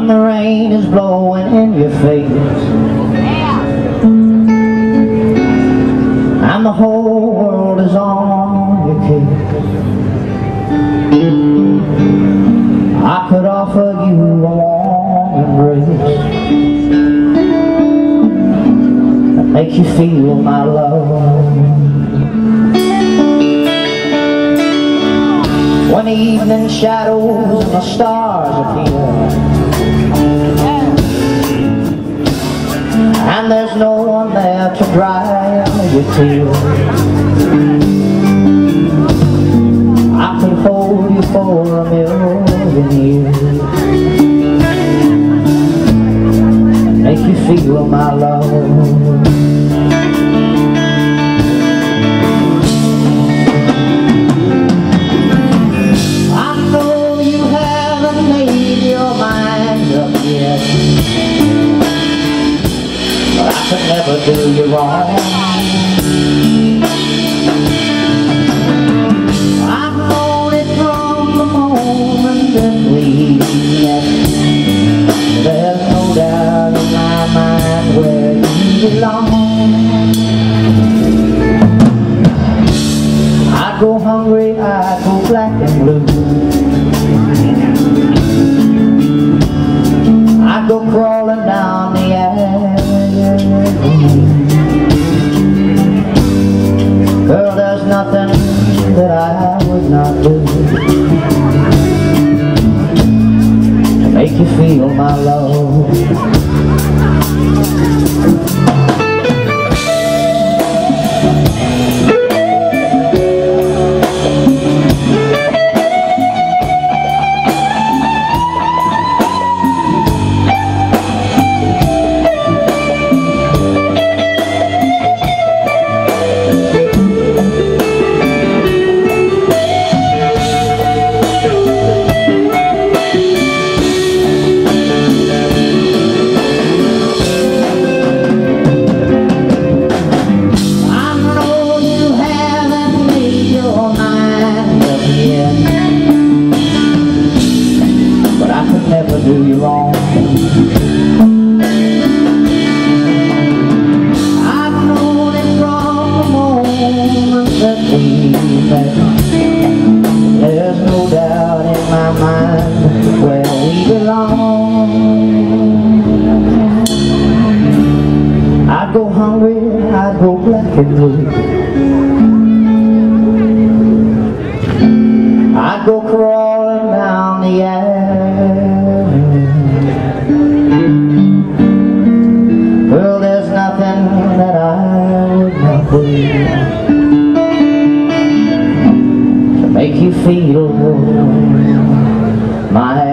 when the rain is blowing in your face, and the whole world is on your case. I could offer you a warm embrace that makes you feel my love. When the evening shadows and the stars appear, and there's no one there to dry your tears, I could hold you for a million years and make you feel my love. Could never do you wrong. I've known it from the moment that we met. There's no doubt in my mind where you belong. I go hungry, I go black and blue, I go crawling down the avenue. Girl, there's nothing that I would not do to make you feel my love. Do you wrong. I've known it from the moment that we met. There's no doubt in my mind where we belong. I'd go hungry, I'd go black and blue, I'd go crawling down the avenue. Well, there's nothing that I would not do to make you feel my